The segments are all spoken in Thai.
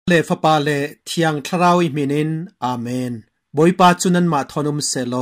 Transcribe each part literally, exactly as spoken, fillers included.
เลฟปาเลเทียงทราวอิมินินอาเมนบอยปาจุนันมาทอนุมเซโล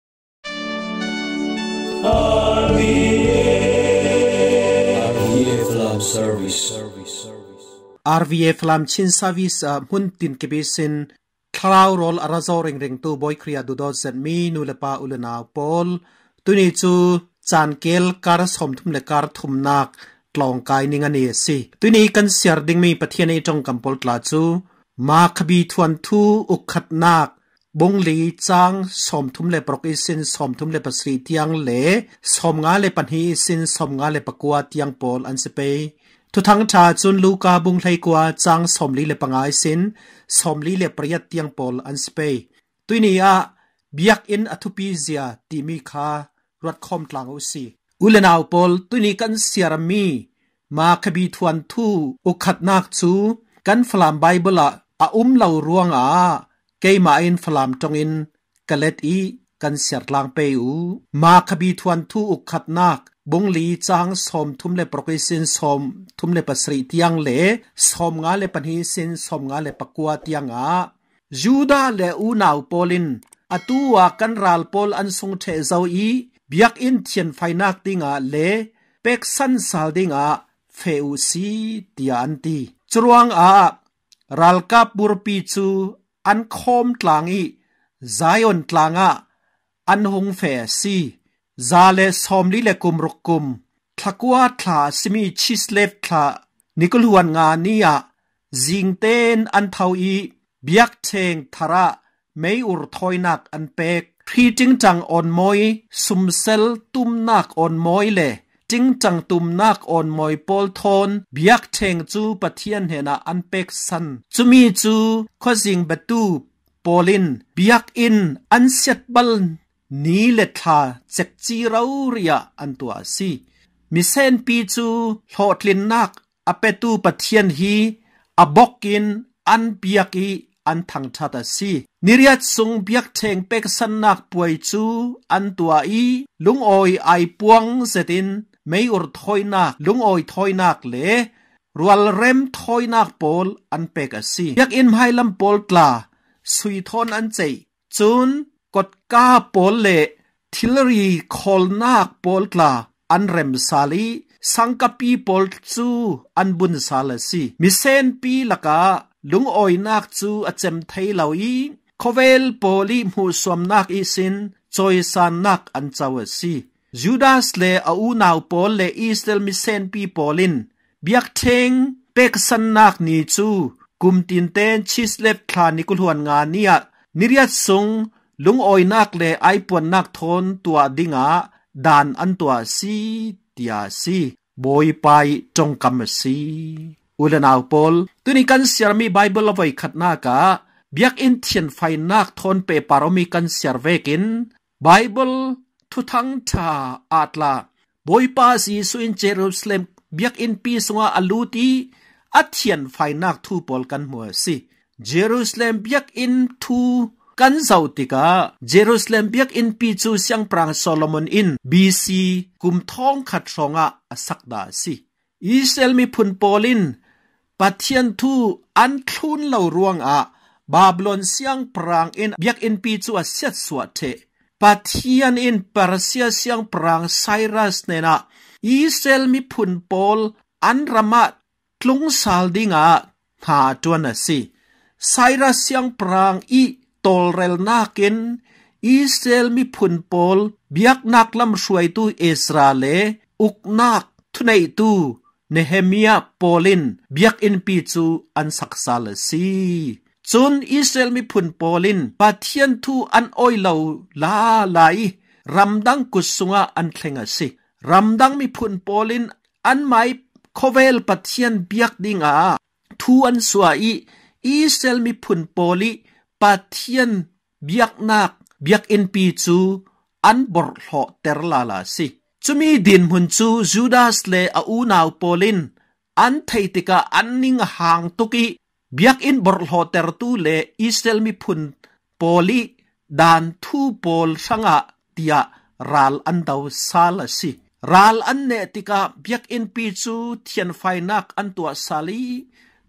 อาร์วีเอฟลามชินซาวิสมุนตินเกบิสินคราวโรลอาราโซเริงเริงตูบอยครียดูดอดเซนมีนูเลปาอุลนาปอลตุนิจูจานเกลการสมทุมเลการทุมนักกลองกายนิงานเอซีตุนีกันเสียร์ดิ่งมีปะเทียนในจงกัมปอลกลาจูมาขบีทวนทูอุคัดนักบงลีจางสมทุมเลปรกอิสินสมทุมเลปสรีเตียงเลสมงาเลปันฮีอิสินสมงาเลปกัวเตียงปอลอันสเปทุทังชาจุนลูกาบุงไลกัวจางสมลีเลปังไอสินสมลีเลประยัดเตียงปอลอันสเปตุนีอาเบียกอินอธุปีเซียตีมีคารัดคอมกลางอุสีอุเลนาวปอลตุนีกันเสียรมีมาขบีทวนทูอุคัดนักจูกันฟลามไบเบิลอาอุ้มเหล่ารวงอาเกยมาอินฟลามจงอินกะเล็ดอีกันเสียรลางเปอูมาขบีทวนทูอุคัดนักบงลีจางสมทุมเลปรกิสินสมทุมเลปสรีเตียงเลสมงาเลปันฮีสินสมงาเลปกัวเตียงอาจูดาเลอูนาวปอลินอตัวกันรัลปอลอันทรงเทเจ้าอีเบียกอินเทียนไฟนักดิงาเลเป็กสันสาลดิงาเฟอุซีเตียนตีจรวงอารัลกับบุรปีจูอันคอมกลางอีไซออนกลางอาอันหงเฟซีซาเลสอมลิเลกุมรุกุมทลักวาทลาสมีชิสเลฟทลานิกลวนงานนี้อะจิงเตนอันเทาอีเบียกเชงทาระไม่อุรทอยนักอันเป็กพี่จิงจังอ่อนมอยสุมเซลตุมนักอ่อนมอยเลจิงจังตุมนักอ่อนมอยปอลทอนเบียกเชงจูปะเทียนเฮนาอันเป็กสันจูมีจูข้อจิงประตูปอลินเบียกอินอันเสียดบัลนี้เลทาเจ็กจีราเรียอันตัวซีมิเซนปีจูโหดลินนักอเปตูปะเทียนฮีอบอกกินอันเบียกีอันทังทัตซีนิริยัตซุงเบียกเทงเป็กสันนักป่วยจูอันตัวอีลุงออยไอปวงเสตินไม่อุรถอยนักลุงออยถอยนักเลรัวเร็มถอยนักปอลอันเป็กซียักอินไฮลัมปอลกลาสุยทอนอันเจจูนกดกาปอลเลทิลรีคอลนักปอลกลาอันเร็มซาลีสังกปีปอลจูอันบุญซาลซีมิเซนปีละกาลุงออยนักจูอาเจมไทยเหล่าอีโคเวลโปลีมูสวมนักอีสินจอยสานนักอันเจ้าซีจูดาสเลอานาวปอลเลอิสเดลมิเซนปีปอลินเบียกเทงเป็กสันนักนีจูกุมตินเตนชิสเลฟคลานิกุลหวนงานเนียนิริยัตซงลุงออยนักเลไอปวนนักทนตัวดิงาดานอันตัวซีเตียซีบอยไปจงกำซีอุลนาวปอลตุนิกันเสียมีไบเบิลไว้ขัดนากาเบียกอินเทียนไฟนักทนเปปารมีกันเสียเวกินไบเบิลทุทังทาอาตลาบอยปาซีสุอินเจรูซาเล็มเบียกอินปีสงาอลูตีอัเทียนไฟนักทูปอลกันมัวซีเจรูซาเล็มเบียกอินทูกันเจ้าติกาเจรูซาเล็มเบียกอินปีจูเสียงปรางโซโลมอนอินบีซีกุมท้องขัดสงะสักดาซีอิสราเอลมีพุนปอลินปัทยันทูอันคลุนเหล่ารวงอาบาบลอนเสียงปรางอินเบียกอินปีจูเสียดสวดเทปัทยันอินเปอร์เซียเสียงปรางไซรัสเนนะอิสราเอลมีพุนปอลอันรามาคลุงซาลดิงาหาจวนสิไซรัสเสียงปรางอีตอลเรลนากินอิสราเอลมีพุนปอลเบียกนักลำช่วยตูอิสราเอลอุกนักทุนไอตูเนเฮมียปอลินเบียกอินปีจูอันสักซาลซีจนอิสราเอลมีพุนปอลินปาเทียนทูอันอ้อยเหลาลาไหลรำดังกุศงะอันเคงสิรำดังมีพุนปอลินอันไม่โคเวลปาเทียนเบียกดิงาทูอันสวายอิสราเอลมีพุนปอลิปาเทียนเบียกนักเบียกอินปีจูอันบอร์หอเตอร์ลาลาสิจุมีดินหุนจูจูดาสเลอานาวปอลินอันไทติกาอันนิงหางตุกีเบียกอินบอร์หอเตอร์ตูเลอิสราเอลมีพุนปอลิดานทูปอลสังะเตียรัลอันดาวซาลสิรัลอันเนติกาเบียกอินปีจูเทียนไฟนักอันตัวซาลี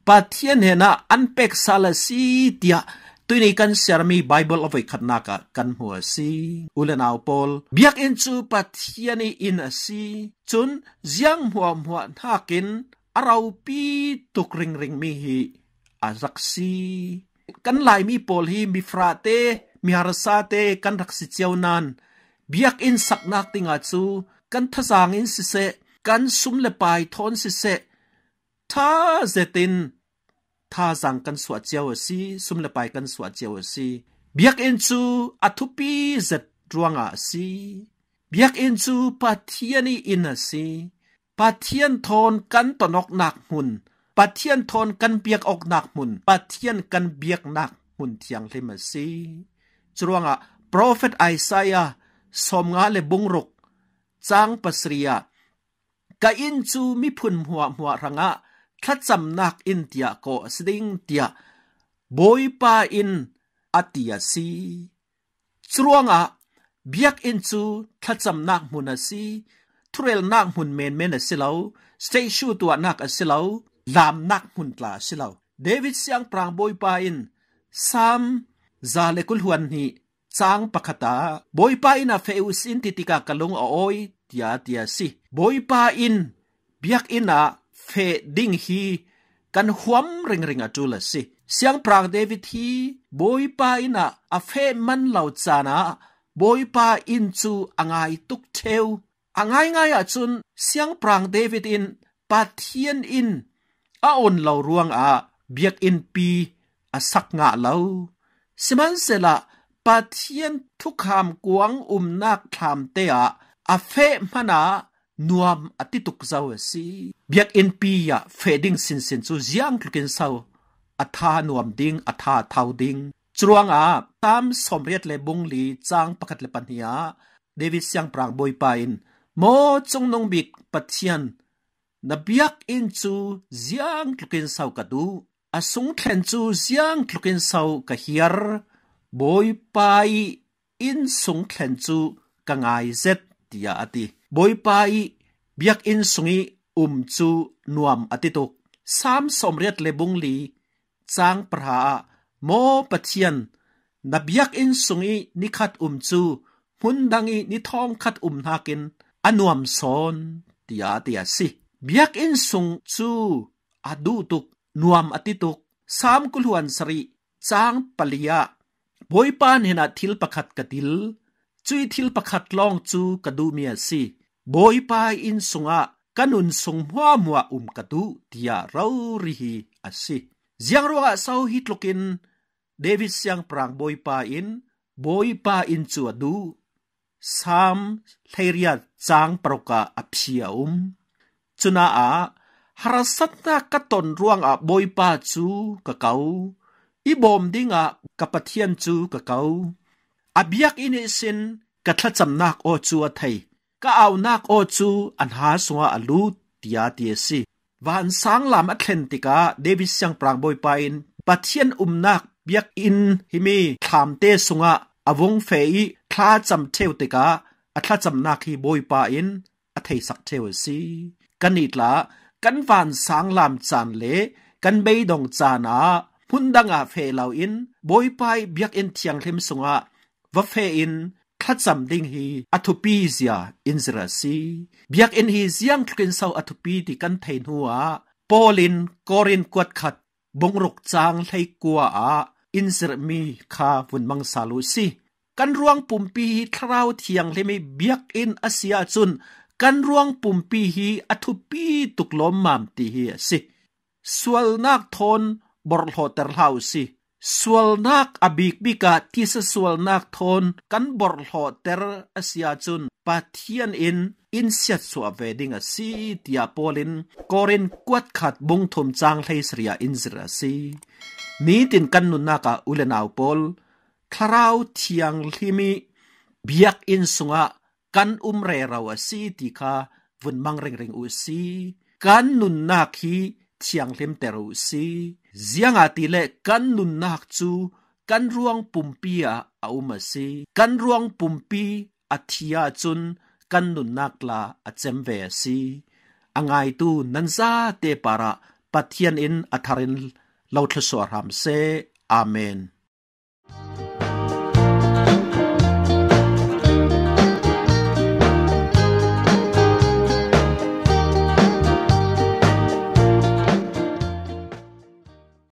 ปัทยันเฮนะอันเป็กซาลสีเตียตัวนี้กันเสียมีไบเบิลเอาไว้ขัดนักกันหัวสีอุลนาวปอลเบียกอินจูปัทยันอินสีจนยังหัวหัวทักินเราปีตุกริงริงมีฮีอารักสีกันหลายมีปอลฮีมีฟราเตมีฮาร์ซาเตกันรักสิเจียวนันเบียกอินสักนักติงอาจูกันทศางอินสิเซกันซุมเลปายทอนสิเซท่าเจตินท่าสังกันสวดเจียวสีซุมเลปายกันสวดเจียวสีเบียกอินจูอัทุปีเจดรวงอาสีเบียกอินจูปัทยันอินสีปัทยันทอนกันตนอกหนักหุนปัทยันทอนกันเบียกออกหนักหุนปัทยันกันเบียกหนักหุนเทียงเลมสีจรวงอาโปรเฟตไอซายาสมงาเลบุงรุกจางปัสริยากะอินจูมิพุนหัวหัวรังะทัดจำนักอินเตียโกสดิงเตียบอยปาอินอติยาสีจรวงอาเบียกอินจูทัดจำนักมุนสีทุเรลนักมุนเมนเมนสิลาวสเตชูตัวนักสิลาวลามนักมุนตลาสิลาวเดวิดเสียงปรางบอยปาอินซามซาเลกุลฮวนฮีจางปะขตาบอยปาอินอาเฟอุสินติติกากะลงโอยเตียเตียสิบอยปาอินเบียกอินอาเฟดิงฮีกันหวมริงริงอจูลสิเสียงปรางเดวิดฮีบอยปาอินอาอาเฟมันเหล่าจานาบอยปาอินจูอ่างไอตุกเทวอ่างไงไงอาจุนเสียงปรางเดวิดอินปาเทียนอินอาอนเหล่ารวงอาเบียกอินปีอาสักงะเหล่าสมันเสละปาเทียนทุกคำกวงอุมนักทำเตะอาเฟมานานวมอติตุกเจ้าสิเบียกอินปีอะเฟดิงสินสินจูยังคลุกินเศร้าอัฐานวมดิงอัฐาเท่าดิงจวงอาตามสมเรียดเลบุงลีจางประคัดเลปัญญาเดวิดเสียงปรางบอยปายนโมจงนงบิกปัทยันนเบียกอินจูยังคลุกินเศร้ากระดูอาสงเทนจูยังคลุกินเศร้ากะเฮียร์บอยปายอินสงเทนจูกังไอเซตตียอติบอยปายเบียกอินสงอีอุมจูนวมอติตุกสามสมเรียดเลบุงลีจางปราโมปัทยันนเบียกอินสงอีนิคัดอุมจูมุนดังอีนิทองคัดอุมนากินอนวมซอนตียตียสิเบียกอินสงจูอดูตุกนวมอติตุกสามกุลวันสรีจางปลียาบอยปานเห็นทิลประคัดกติลจุยทิลประคัดลองจูกระดูเมียสิบอยปายอินสงะกันุนสงหัวมัวอุมกระดูที่ยาเราริฮีอสิเสียงรัวเศร้าฮิตลกินเดวิดเสียงปรางบอยปาอินบอยปาอินจูดูสามเทียดจางปรกาอภิยาอุมจุนาอาฮาร์สัตนากตนร่วงอาบอยปาจูกะเกาอีบอมดิงอากับปะเทียนจูกะเกาอเบียกอินสินกะทัดจำนักโอจูไทยก็เอานักโอจูอันหาสวะอลูตียาตีสิวันสังลามอัตแลนติกาเดวิดเสียงปรางบอยปายนปะเทียนอุมนักเบียกอินฮิมีถามเตสงะอวงเฟยคลาจำเทวติกาอัตลาจำนักฮีบอยปายนอัทยสักเทวสิกันอีกละกันวันสังลามจานเลกันเบยดงจานาพุนดังอาเฟลาอินบอยปายเบียกอินเทียงเทมสงะวะเฟอินทัดจำดิ่งฮีอัตุปีเซียอินซราซีเบียกอินฮีเสียงคลินเศร้าอัตุปีที่กันเทนหัวปอลินกอรินกวดขัดบงรุกจางไลกัวอาอินซรมีคาฟุนมังสาลุซีกันรวงปุ่มปีฮีคราวเทียงเลไม่เบียกอินอาเซียจุนกันรวงปุ่มปีฮีอัตุปีตุกลมมามตีฮีสิสวลนักทนบอร์โฮเตอร์เฮาซีสวลนักอบิกบิกาที่สวลนักทนกันบอร์โฮเตอร์อาเซียจุนปาเทียนอินอินเซียสวาเวดิงอาซีติยาโปลินกอรินกวดขัดบงทมจางไลสเรียอินซราซีนี้ตินกันนุนนักอุเลนาวโปลคราวเทียงลิมิเบียกอินสุงะกันอุมเรราวซีติคาวุนมังเริงเริงอุซีกันนุนนักฮีเทียงลิมเตรุซีเสียงอาติเลกันนุนนักจูกันรวงปุ่มปีอาอุมาซีกันรวงปุ่มปีอาทิยาจุนกันนุนนักลาอาเจมเวซีอังไงตูนันซาเตปาระ pathian in atharin lo thla so ram se amen